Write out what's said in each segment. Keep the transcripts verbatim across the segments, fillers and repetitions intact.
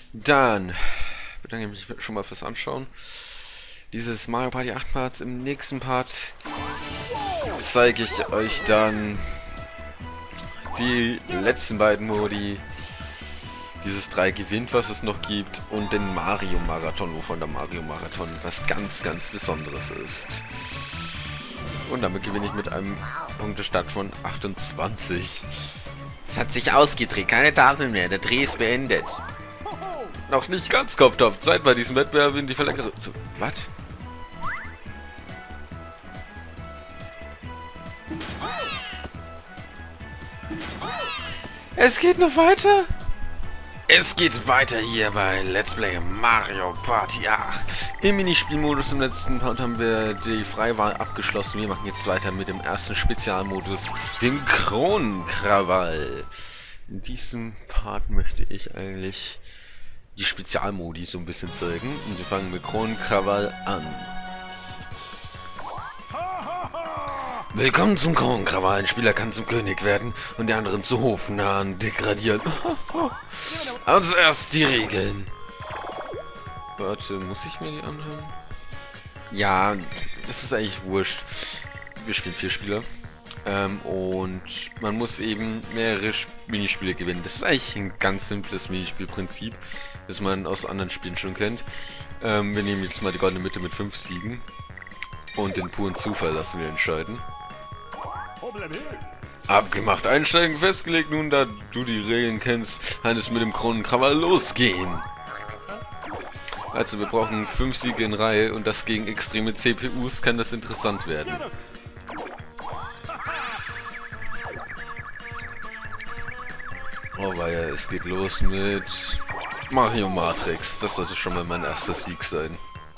Dann bedanke ich mich schon mal fürs Anschauen. Dieses Mario Party acht Parts. Im nächsten Part zeige ich euch dann die letzten beiden Modi. Dieses drei gewinnt, was es noch gibt, und den Mario Marathon, wovon der Mario Marathon was ganz, ganz Besonderes ist. Und damit gewinne ich mit einem Punktestand von achtundzwanzig. Es hat sich ausgedreht, keine Tafel mehr, der Dreh ist beendet. Noch nicht ganz Kopftopf, Zeit bei diesem Wettbewerb in die Verlängerung. So, was? Es geht noch weiter? Es geht weiter hier bei Let's Play Mario Party acht. Im Minispielmodus im letzten Part haben wir die Freiwahl abgeschlossen. Wir machen jetzt weiter mit dem ersten Spezialmodus, dem Kronenkrawall. In diesem Part möchte ich eigentlich die Spezialmodi so ein bisschen zeigen. Und wir fangen mit Kronenkrawall an. Willkommen zum Kronenkrawall. Ein Spieler kann zum König werden und die anderen zu Hofnahen degradieren. Aber zuerst die Regeln. Warte, muss ich mir die anhören? Ja, das ist eigentlich wurscht. Wir spielen vier Spieler. Ähm, und man muss eben mehrere Minispiele gewinnen. Das ist eigentlich ein ganz simples Minispielprinzip, das man aus anderen Spielen schon kennt. Ähm, wir nehmen jetzt mal die goldene Mitte mit fünf Siegen. Und den puren Zufall lassen wir entscheiden. Abgemacht, einsteigen, festgelegt. Nun, da du die Regeln kennst, kann es mit dem Kronenkrawall losgehen. Also wir brauchen fünf Siege in Reihe und das gegen extreme C P Us kann das interessant werden. Oh weia, es geht los mit Mario Matrix. Das sollte schon mal mein erster Sieg sein.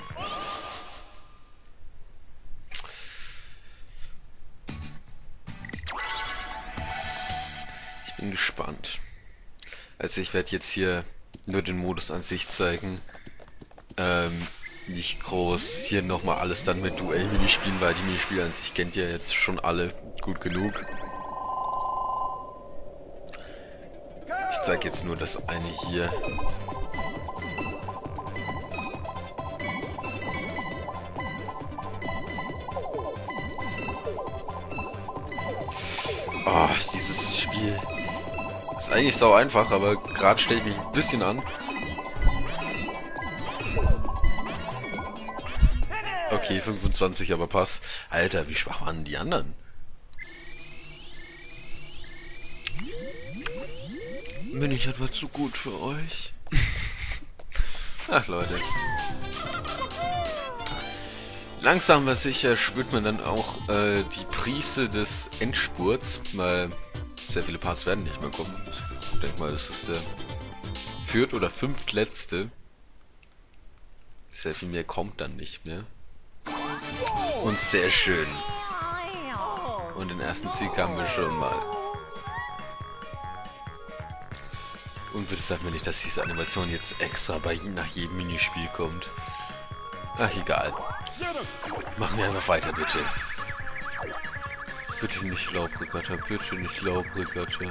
Bin gespannt. Also ich werde jetzt hier nur den Modus an sich zeigen. Ähm, nicht groß hier nochmal alles dann mit Duell-Minispielen, weil die Minispiele an sich kennt ihr jetzt schon alle gut genug. Ich zeige jetzt nur das eine hier. Oh, dieses Spiel ist eigentlich sau einfach, aber gerade stelle ich mich ein bisschen an. Okay, fünfundzwanzig, aber passt. Alter, wie schwach waren die anderen? Bin ich etwa zu gut für euch? Ach Leute. Langsam aber sicher spürt man dann auch äh, die Prise des Endspurts, weil sehr viele Parts werden nicht mehr kommen. Ich denke mal, das ist der viert- oder fünftletzte. Sehr viel mehr kommt dann nicht mehr. Und sehr schön. Und den ersten Sieg haben wir schon mal. Und bitte sag mir nicht, dass diese Animation jetzt extra bei nach jedem Minispiel kommt. Ach, egal. Machen wir einfach weiter, bitte. Bitte nicht Laubregatta, bitte nicht Laubregatta.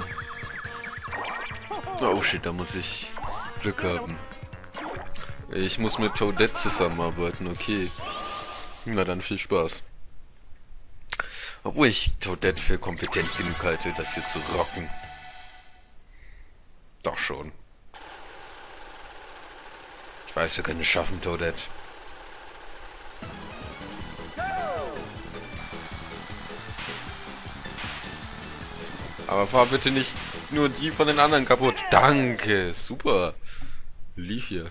Oh shit, da muss ich Glück haben. Ich muss mit Toadette zusammenarbeiten, okay. Na dann, viel Spaß. Obwohl ich Toadette für kompetent genug halte, das hier zu rocken. Doch schon. Ich weiß, wir können es schaffen, Toadette. Aber fahr bitte nicht nur die von den anderen kaputt. Danke, super. Lief hier.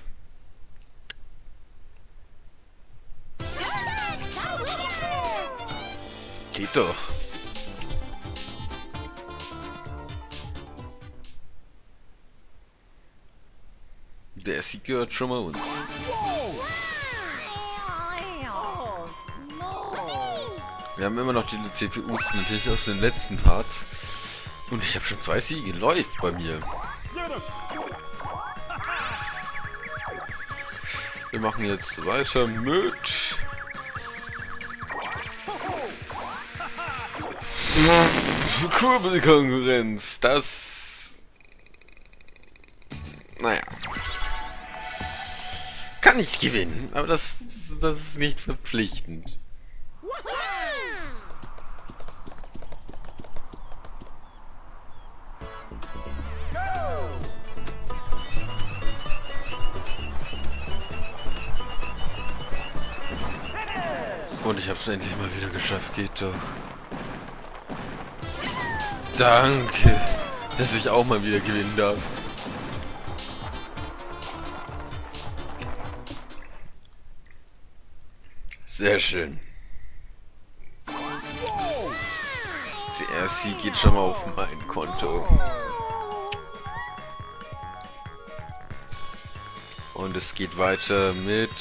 Geht doch. Der Sieg gehört schon mal uns. Wir haben immer noch die C P Us natürlich aus den letzten Parts. Und ich habe schon zwei Siege. Läuft bei mir. Wir machen jetzt weiter mit Kurbelkonkurrenz. Das... Naja. kann ich gewinnen, aber das, das ist nicht verpflichtend. Und ich hab's endlich mal wieder geschafft, geht doch. Danke, dass ich auch mal wieder gewinnen darf. Sehr schön. Der Sieg geht schon mal auf mein Konto. Und es geht weiter mit...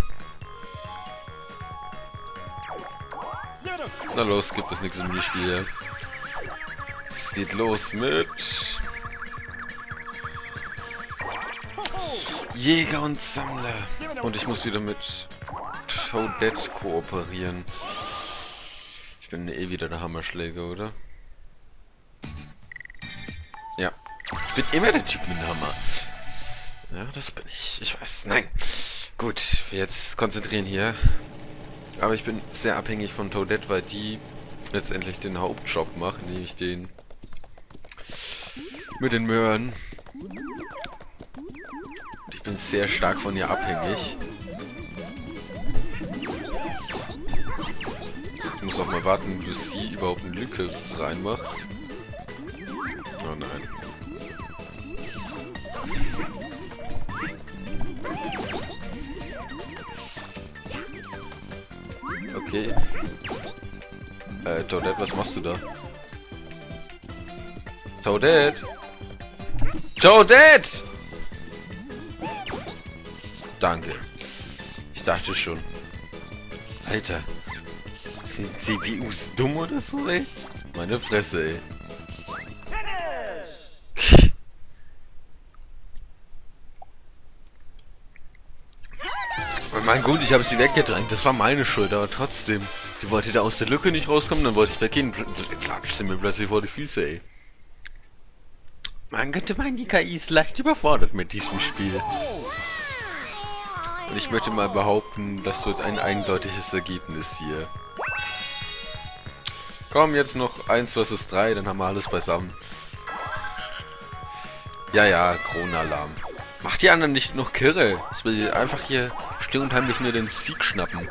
Na los, gibt es nichts im Minispiel. Es geht los mit... Jäger und Sammler. Und ich muss wieder mit Toadette kooperieren. Ich bin eh wieder der Hammerschläger, oder? Ja. Ich bin immer der Typ mit dem Hammer. Ja, das bin ich. Ich weiß. Nein. Gut, wir jetzt konzentrieren hier. Aber ich bin sehr abhängig von Toadette, weil die letztendlich den Hauptjob macht, nämlich den mit den Möhren. Und ich bin sehr stark von ihr abhängig. Ich muss auch mal warten, bis sie überhaupt eine Lücke reinmacht. Oh nein. Okay. Äh, Toadette, was machst du da? Toadette! Toadette! Danke. Ich dachte schon. Alter. Sind C P Us dumm oder so, ey? Meine Fresse, ey. Mein Gott, ich habe sie weggedrängt. Das war meine Schuld, aber trotzdem. Die wollte da aus der Lücke nicht rauskommen, dann wollte ich weggehen. Klatscht sie mir plötzlich vor die Füße, ey. Man könnte meinen, die K I ist leicht überfordert mit diesem Spiel. Und ich möchte mal behaupten, das wird ein eindeutiges Ergebnis hier. Komm, jetzt noch eins versus drei, dann haben wir alles beisammen. Ja, ja, Kronenalarm. Macht die anderen nicht noch kirre. Ich will einfach hier still und heimlich mir den Sieg schnappen.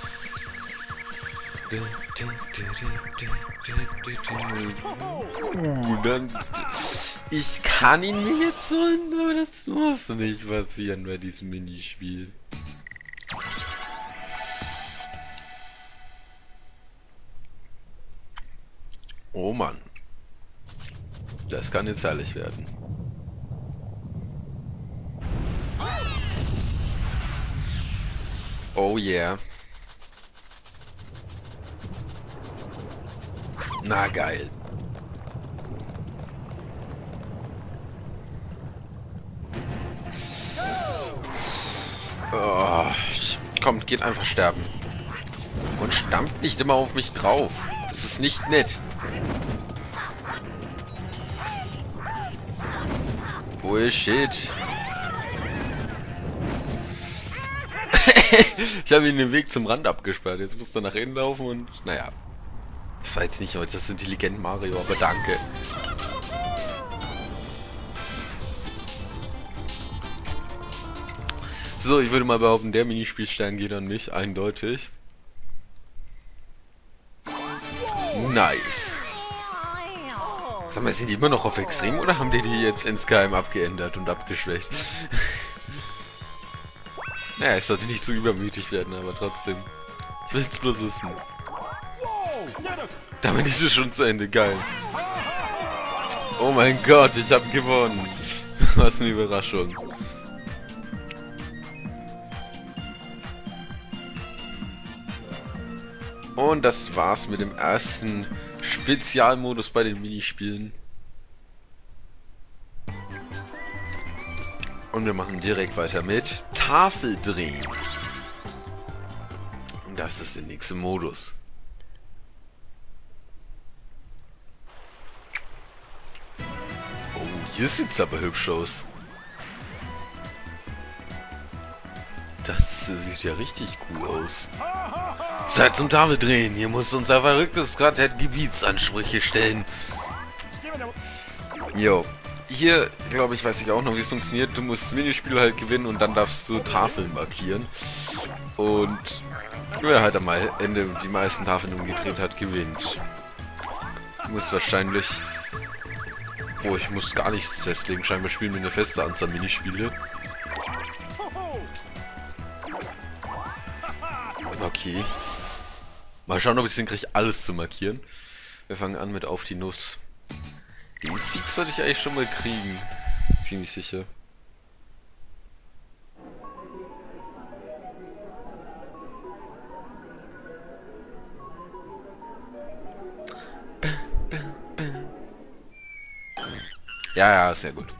Uh, dann... Ich kann ihn mir jetzt so, aber das muss nicht passieren bei diesem Minispiel. Oh Mann. Das kann jetzt herrlich werden. Oh yeah. Na geil. Oh, kommt, geht einfach sterben. Und stampft nicht immer auf mich drauf. Das ist nicht nett. Bullshit. Ich habe ihn den Weg zum Rand abgesperrt. Jetzt muss er nach innen laufen und... Naja. Das war jetzt nicht nur das intelligent Mario, aber danke. So, ich würde mal behaupten, der Minispielstern geht an mich, eindeutig. Nice. Sag mal, sind die immer noch auf Extrem oder haben die die jetzt insgeheim abgeändert und abgeschwächt? Naja, es sollte nicht zu übermütig werden, aber trotzdem. Ich will es bloß wissen. Damit ist es schon zu Ende, geil. Oh mein Gott, ich habe gewonnen. Was eine Überraschung. Und das war's mit dem ersten Spezialmodus bei den Minispielen. Und wir machen direkt weiter mit Tafeldrehen. Und das ist der nächste Modus. Oh, hier sieht's aber hübsch aus. Das sieht ja richtig cool aus. Zeit zum Tafel drehen. Hier muss unser verrücktes Quartett Gebietsansprüche stellen. Jo. Hier, glaube ich, weiß ich auch noch, wie es funktioniert. Du musst Minispiel halt gewinnen und dann darfst du Tafeln markieren. Und wer halt am Ende die meisten Tafeln umgedreht hat, gewinnt. Du musst wahrscheinlich... Oh, ich muss gar nichts festlegen. Scheinbar spielen wir eine feste Anzahl Minispiele. Okay. Mal schauen, ob ich es hinkriege, alles zu markieren. Wir fangen an mit Auf die Nuss. Den Sieg sollte ich eigentlich schon mal kriegen. Ziemlich sicher. Ja, ja, sehr gut.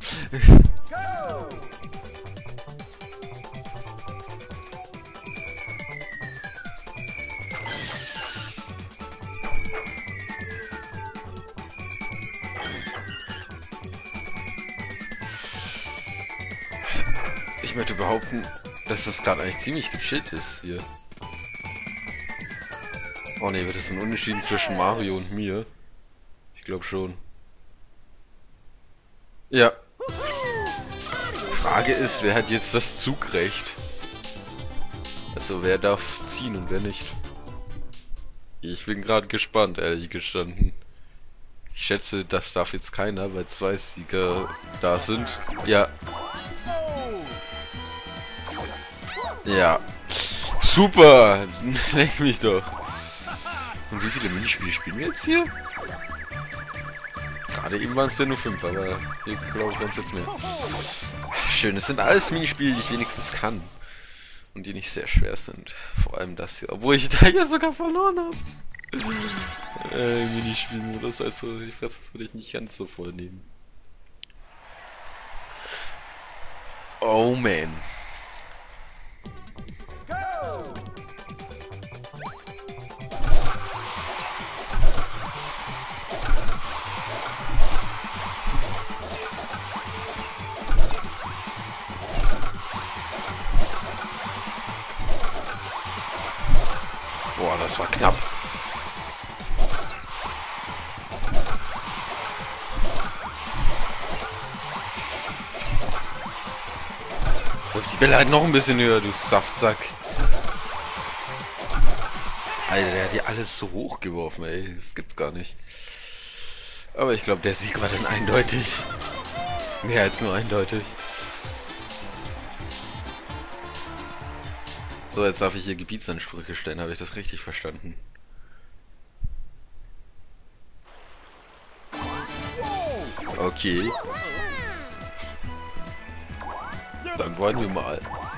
Ich möchte behaupten, dass das gerade eigentlich ziemlich gechillt ist hier. Oh ne, wird das ein Unterschied zwischen Mario und mir? Ich glaube schon. Ja. Frage ist, wer hat jetzt das Zugrecht? Also wer darf ziehen und wer nicht? Ich bin gerade gespannt, ehrlich gestanden. Ich schätze, das darf jetzt keiner, weil zwei Sieger da sind. Ja. Ja. Super! Leck mich doch. Und wie viele Minispiele spielen wir jetzt hier? Gerade eben waren es ja nur fünf, aber hier glaube ich werden es jetzt mehr. Schön, es sind alles Minispiele, die ich wenigstens kann. Und die nicht sehr schwer sind. Vor allem das hier, obwohl ich da ja sogar verloren habe. äh, Minispielmodus, also die Fresse würde ich nicht ganz so voll nehmen. Oh man. Boah, das war knapp. Wirf die Bälle halt noch ein bisschen höher, du Saftsack. Alter, der hat die alles so hoch geworfen, ey. Das gibt's gar nicht. Aber ich glaube, der Sieg war dann eindeutig. Mehr als nur eindeutig. So, jetzt darf ich hier Gebietsansprüche stellen. Habe ich das richtig verstanden? Okay. Dann wollen wir mal.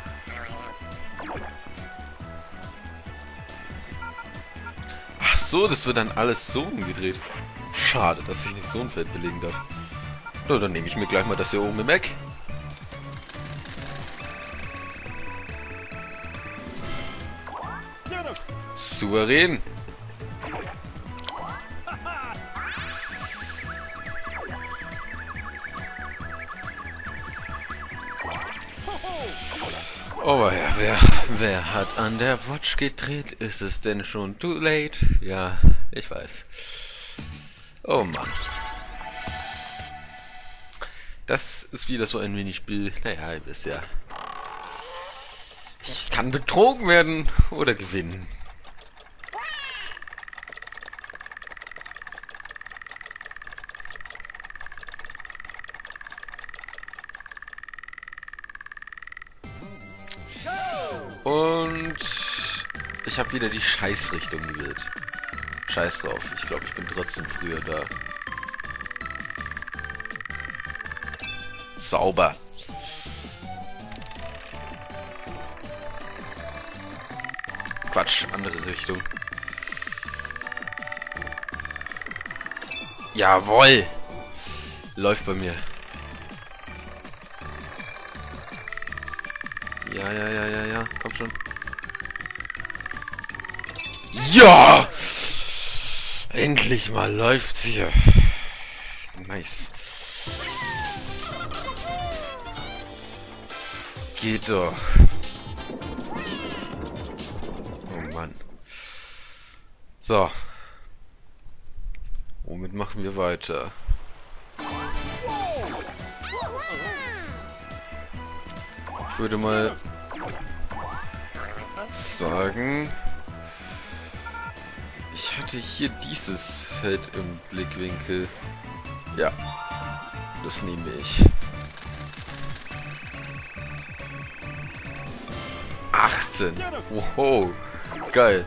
Ach so, das wird dann alles so umgedreht. Schade, dass ich nicht so ein Feld belegen darf. So, dann nehme ich mir gleich mal das hier oben im Eck. Souverän. Oh ja, wer, wer hat an der Watch gedreht? Ist es denn schon too late? Ja, ich weiß. Oh Mann. Das ist wieder so ein Minispiel. Naja, ihr wisst ja. Ich kann betrogen werden oder gewinnen. Und ich habe wieder die Scheißrichtung gewählt. Scheiß drauf, ich glaube, ich bin trotzdem früher da. Sauber. Quatsch, andere Richtung. Jawohl! Läuft bei mir. Ja, ja, ja, ja, ja. Komm schon. Ja! Endlich mal läuft's hier. Nice. Geht doch. Mann. So. Womit machen wir weiter? Ich würde mal sagen, ich hatte hier dieses Feld im Blickwinkel. Ja, das nehme ich. achtzehn. Wow, geil.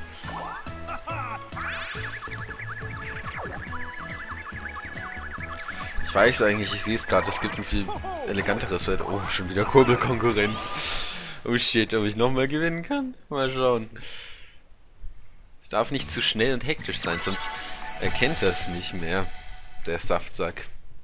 Ich weiß eigentlich, ich sehe es gerade, es gibt ein viel eleganteres Feld. Oh, schon wieder Kurbelkonkurrenz. Oh shit, ob ich nochmal gewinnen kann? Mal schauen. Ich darf nicht zu schnell und hektisch sein, sonst erkennt er es nicht mehr, der Saftsack.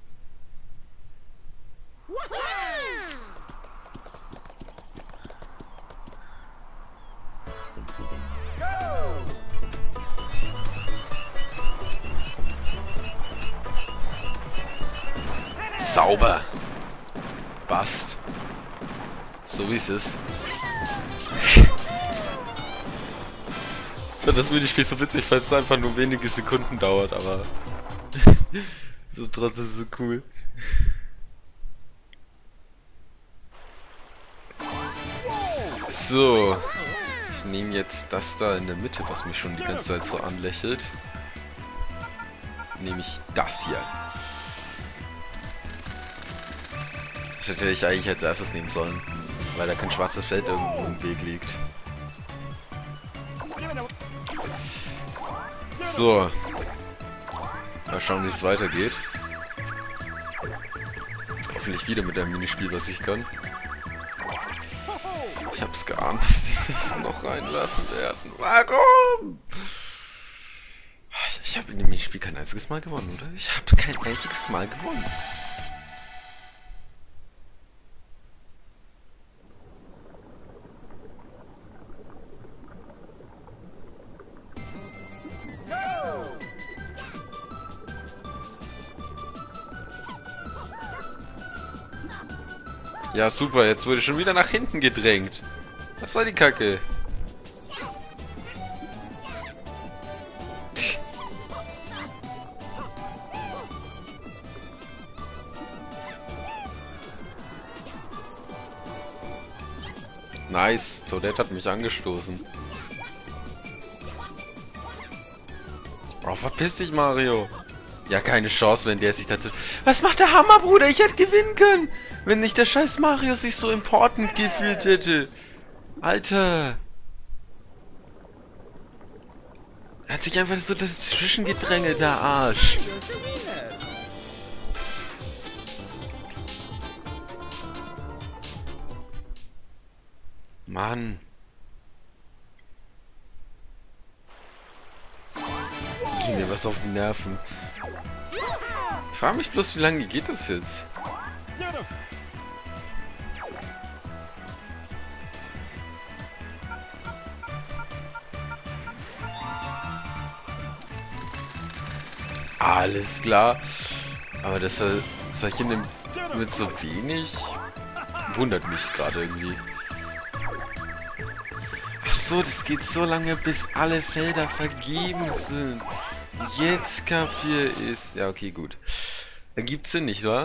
Sauber. Passt. So wie es ist. Das würde ich viel so witzig, falls es einfach nur wenige Sekunden dauert, aber so trotzdem so cool. So. Ich nehme jetzt das da in der Mitte, was mich schon die ganze Zeit so anlächelt. Nehme ich das hier. Das hätte ich eigentlich als erstes nehmen sollen, weil da kein schwarzes Feld irgendwo im Weg liegt. So. Mal schauen, wie es weitergeht. Hoffentlich wieder mit einem Minispiel, was ich kann. Ich hab's geahnt, dass die das noch reinwerfen werden. Warum? Ich, ich habe in dem Minispiel kein einziges Mal gewonnen, oder? Ich habe kein einziges Mal gewonnen. Ja, super, jetzt wurde schon wieder nach hinten gedrängt. Was soll die Kacke? Nice, Toadette hat mich angestoßen. Oh, verpiss dich, Mario. Ja, keine Chance, wenn der sich dazu... Was macht der Hammer, Bruder? Ich hätte gewinnen können, wenn nicht der scheiß Mario sich so important gefühlt hätte. Alter. Er hat sich einfach so dazwischen gedrängelt, der Arsch. Mann. Geh mir was auf die Nerven. Ich frage mich bloß, wie lange geht das jetzt? Alles klar. Aber dass er solche nimmt mit so wenig, wundert mich gerade irgendwie. Ach so, das geht so lange, bis alle Felder vergeben sind. Jetzt kapier ist. Ja, okay, gut. Ergibt Sinn, nicht wahr?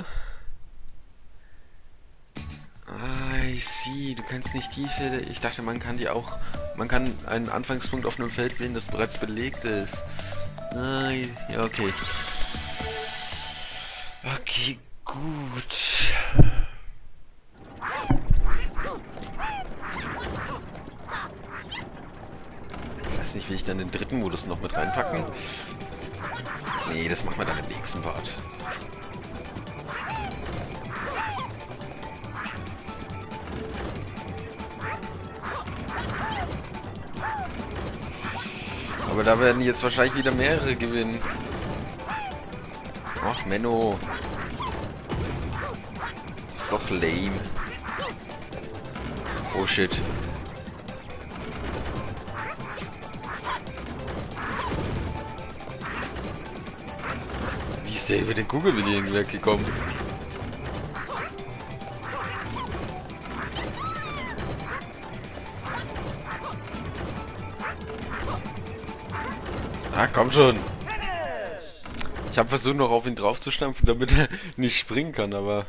Ah, I see. Du kannst nicht die Felder. Ich dachte, man kann die auch. Man kann einen Anfangspunkt auf einem Feld wählen, das bereits belegt ist. Nein. Ja, okay. Okay, gut. Ich weiß nicht, will ich dann den dritten Modus noch mit reinpacken? Nee, das machen wir dann im nächsten Part. Aber da werden jetzt wahrscheinlich wieder mehrere gewinnen. Ach, Menno. Ist doch lame. Oh shit. Wie ist der über den Kugelbelegen weggekommen? Ah, komm schon. Ich habe versucht, noch auf ihn draufzustampfen, damit er nicht springen kann, aber...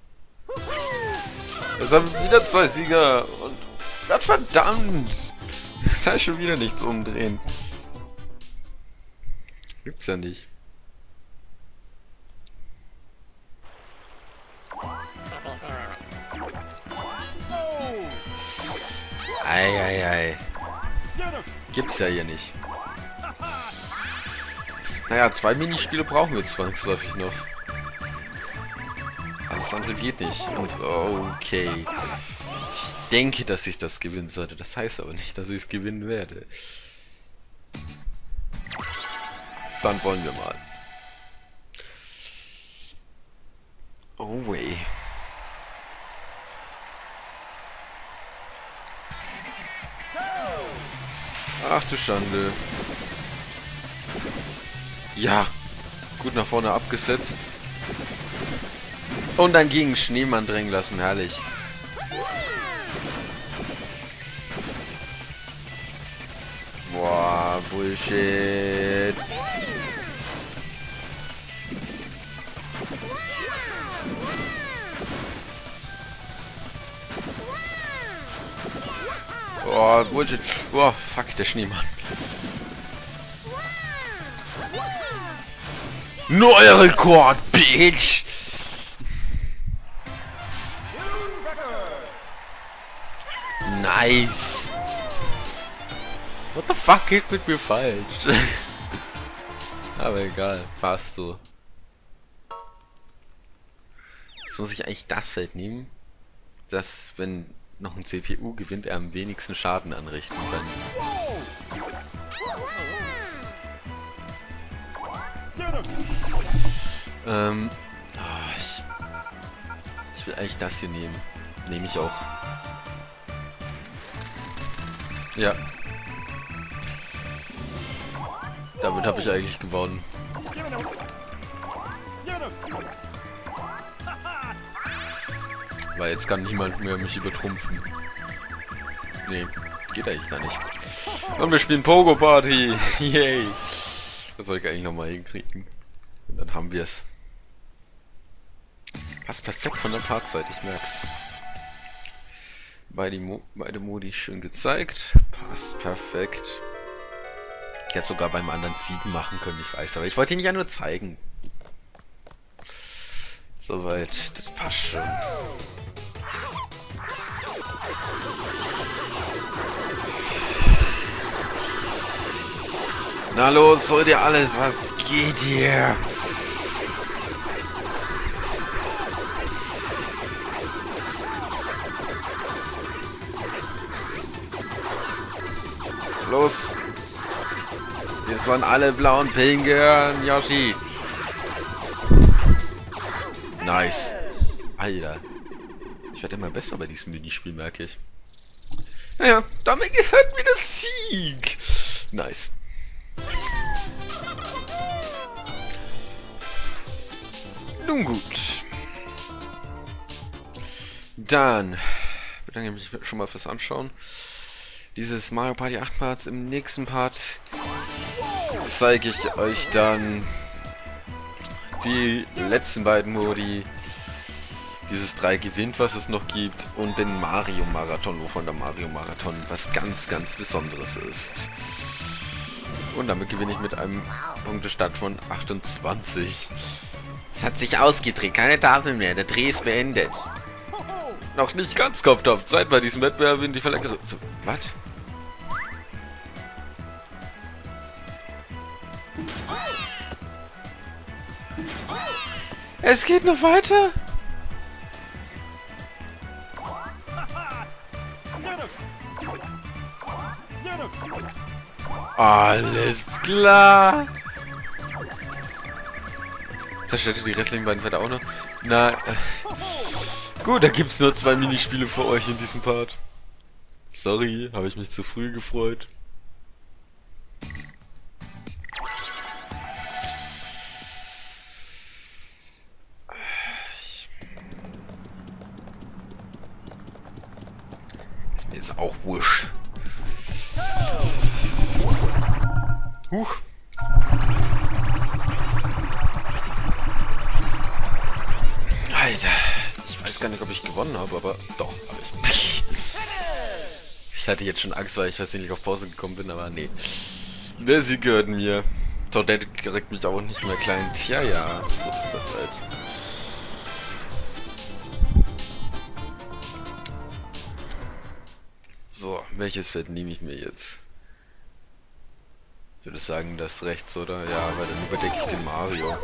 Jetzt haben wir wieder zwei Sieger. Und... Gott verdammt! Das heißt schon wieder nichts umdrehen. Gibt's ja nicht. Eieiei. Gibt's ja hier nicht. Naja, zwei Minispiele brauchen wir zwangsläufig noch. Alles andere geht nicht. Und okay. Ich denke, dass ich das gewinnen sollte. Das heißt aber nicht, dass ich es gewinnen werde. Dann wollen wir mal. Oh weh. Ach du Schande. Ja. Gut nach vorne abgesetzt. Und dann gegen Schneemann drängen lassen. Herrlich. Boah, Bullshit. Boah, Bullshit. Boah, fuck, der Schneemann. Neuer Rekord, Bitch! Nice! What the fuck geht mit mir falsch? Aber egal, fast so. Jetzt muss ich eigentlich das Feld nehmen, dass, wenn noch ein C P U gewinnt, er am wenigsten Schaden anrichten kann. Ähm, oh, ich, ich will eigentlich das hier nehmen. Nehme ich auch. Ja. Damit habe ich eigentlich gewonnen. Weil jetzt kann niemand mehr mich übertrumpfen. Nee, geht eigentlich gar nicht. Und wir spielen Pogo Party. Yay. Das soll ich eigentlich nochmal hinkriegen. Und dann haben wir es. Passt perfekt von der Partzeit, ich merk's. Beide, Mo beide Modi schön gezeigt. Passt perfekt. Ich hätte sogar beim anderen sieben machen können, ich weiß. Aber ich wollte ihn ja nur zeigen. Soweit, das passt schon. Na los, hol dir alles, was geht hier? Los! Wir sollen alle blauen Pillen gehören, Yoshi! Nice! Alter! Ich werde immer besser bei diesem Minispiel, merke ich. Naja, damit gehört mir der Sieg! Nice! Nun gut. Dann bedanke ich mich schon mal fürs Anschauen. Dieses Mario Party acht Parts. Im nächsten Part zeige ich euch dann die letzten beiden Modi. Dieses drei gewinnt, was es noch gibt. Und den Mario Marathon, wovon der Mario Marathon was ganz, ganz Besonderes ist. Und damit gewinne ich mit einem Punktestand von achtundzwanzig. Es hat sich ausgedreht, keine Tafel mehr, der Dreh ist beendet. Noch nicht ganz Kopf auf Zeit bei diesem Wettbewerb in die Verlängerung. So, was? Es geht noch weiter? Alles klar. Zerstört die restlichen beiden Pferde auch noch? Na, äh, gut, da gibt's nur zwei Minispiele für euch in diesem Part. Sorry, habe ich mich zu früh gefreut. Ist mir jetzt auch wurscht. Huch. gar nicht, ob ich gewonnen habe, aber doch, habe ich. Ich hatte jetzt schon Angst, weil ich weiß nicht auf Pause gekommen bin, aber nee. Der Sieg gehört mir. Toadette kriegt mich auch nicht mehr klein. Tja, ja, so ist das halt. So, welches Feld nehme ich mir jetzt? Ich würde sagen, das rechts, oder? Ja, weil dann überdecke ich den Mario.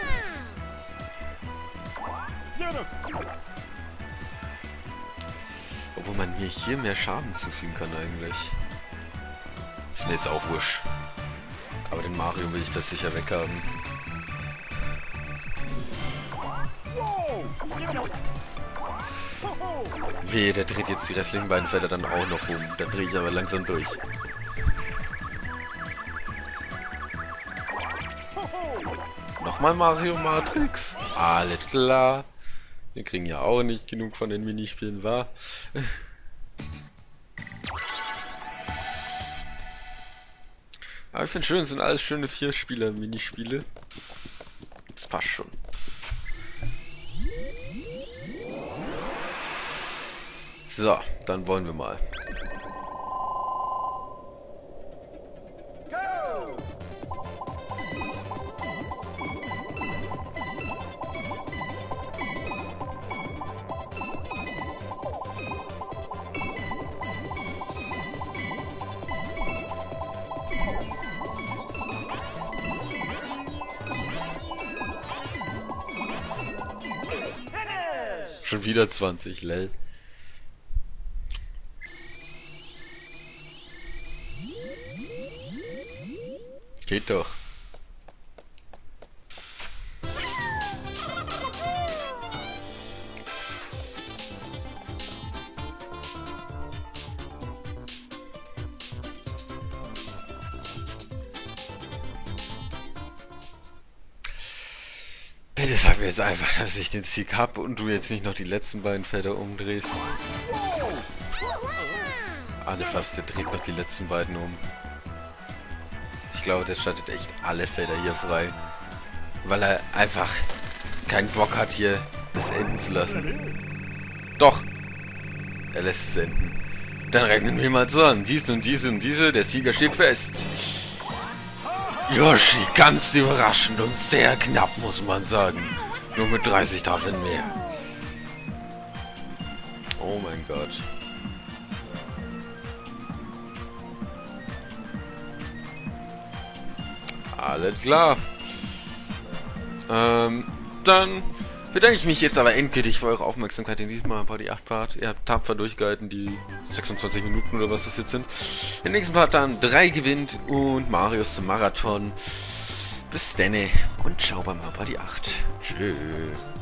Obwohl man mir hier mehr Schaden zufügen kann eigentlich. Ist mir jetzt auch wurscht. Aber den Mario will ich das sicher weghaben. Wehe, der dreht jetzt die restlichen beiden Felder dann auch noch um. Da drehe ich aber langsam durch. Nochmal Mario Matrix. Alles klar. Wir kriegen ja auch nicht genug von den Minispielen, wa? Aber ich finde schön, es sind alles schöne Vier-Spieler-Minispiele. Das passt schon. So, dann wollen wir mal. Schon wieder zwanzig, lel. Geht doch. Bitte sag mir jetzt einfach, dass ich den Sieg habe und du jetzt nicht noch die letzten beiden Felder umdrehst. Alle fast, der dreht noch die letzten beiden um. Ich glaube, der schaltet echt alle Felder hier frei. Weil er einfach keinen Bock hat, hier das enden zu lassen. Doch! Er lässt es enden. Dann rechnen wir mal zusammen. Dies und diese und diese, der Sieger steht fest. Yoshi, ganz überraschend und sehr knapp, muss man sagen. Nur mit dreißig Tafeln mehr. Oh mein Gott. Alles klar. Ähm, dann bedanke ich mich jetzt aber endgültig für eure Aufmerksamkeit in diesem Mal Party acht Part. Ihr habt tapfer durchgehalten, die sechsundzwanzig Minuten oder was das jetzt sind. Im nächsten Part dann drei gewinnt und Marius zum Marathon. Bis denne und ciao beim Party acht. Tschüss.